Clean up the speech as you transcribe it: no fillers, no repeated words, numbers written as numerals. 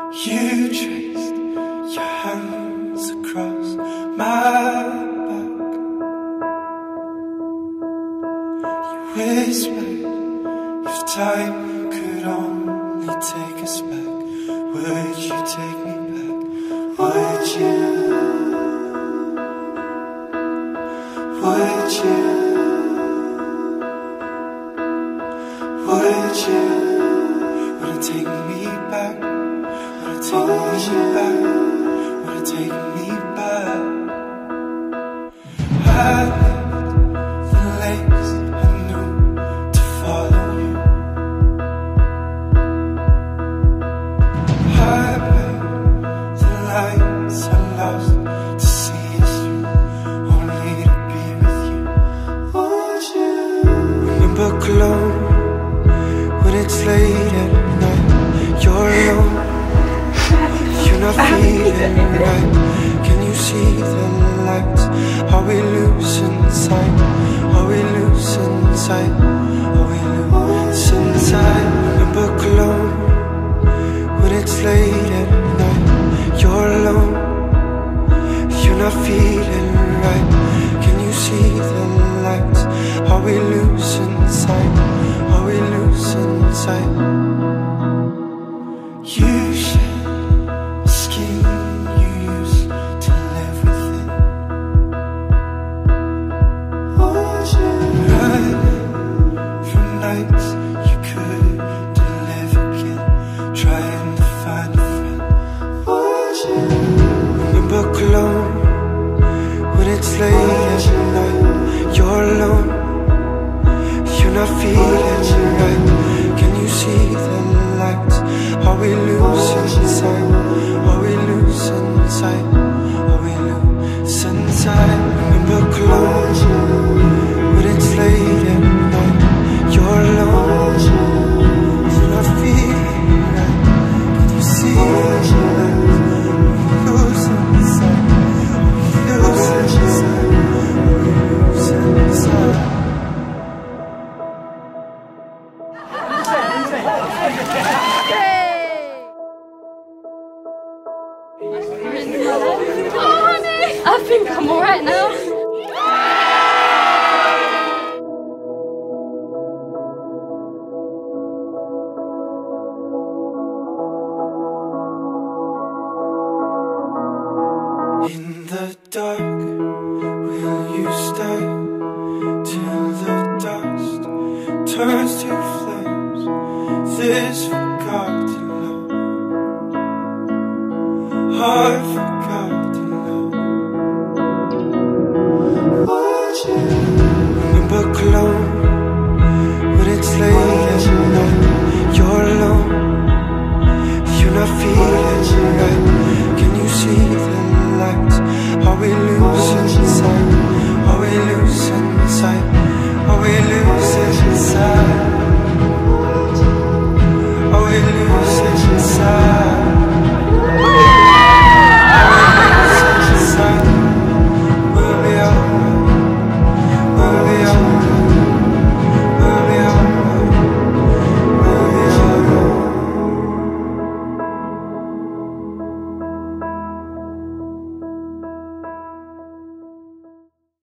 You traced your hands across my back. You whispered, if time could only take us back, would you take me back? Would you? Would you? Would you? Would it take me back? Would it take me back? Would it take me back? I lived the lakes I knew to follow you. I paid the lights I lost to see us through, only to be with you. Would you remember cologne when it's late at night? You're alone, you're not feeling right. Can you see the lights? Are we losing sight? Are we losing sight? Are we losing sight? Remember cologne when it's late at night. You're alone, you're not feeling right. Can you see the lights? Are we losing sight? Are we losing sight? You shed the skin you used to live within. Would you run from nights you couldn't live again, trying to find a friend? Would you remember cologne when it's late at night? You're alone, you're not feeling right. Can you see the lights? Are we losing sight? Are we losing sight? Are we losing sight? Remember close when it's late at night. You're alone, you're not feeling right. Can you see the lights? Are we losing sight? Are we losing sight? Are we losing sight? Oh, honey! I think I'm alright now. In the dark, will you stay till the dust turns to flames? This forgotten love.